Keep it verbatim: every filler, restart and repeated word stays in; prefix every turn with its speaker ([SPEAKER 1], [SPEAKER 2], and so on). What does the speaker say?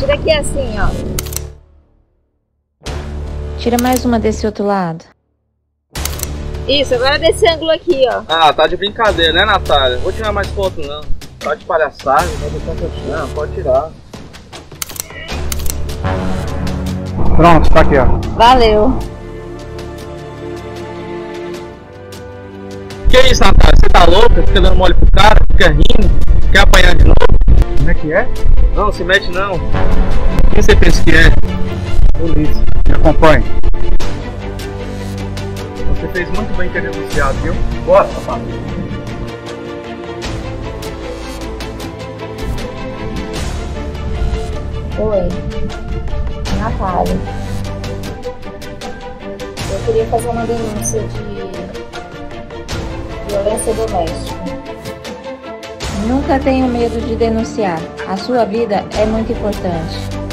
[SPEAKER 1] Tira aqui assim, ó.
[SPEAKER 2] Tira mais uma desse outro lado.
[SPEAKER 1] Isso, agora desse ângulo aqui, ó.
[SPEAKER 3] Ah, tá de brincadeira, né, Natália? Vou tirar mais foto, não. Tá de palhaçada, vai deixar quietinho. Não, pode tirar.
[SPEAKER 4] Pronto, tá aqui, ó.
[SPEAKER 1] Valeu.
[SPEAKER 3] Que isso, Natália? Você tá louca? Fica dando mole pro cara, fica rindo, quer apanhar de novo?
[SPEAKER 4] Como é que é?
[SPEAKER 3] Não, se mete não. Quem você pensa que é?
[SPEAKER 4] Polícia. Me acompanhe.
[SPEAKER 3] Você fez muito bem ter denunciado, viu? Bora, papai.
[SPEAKER 1] Oi. Natália. Eu queria fazer uma denúncia de violência doméstica.
[SPEAKER 2] Nunca tenha medo de denunciar. A sua vida é muito importante.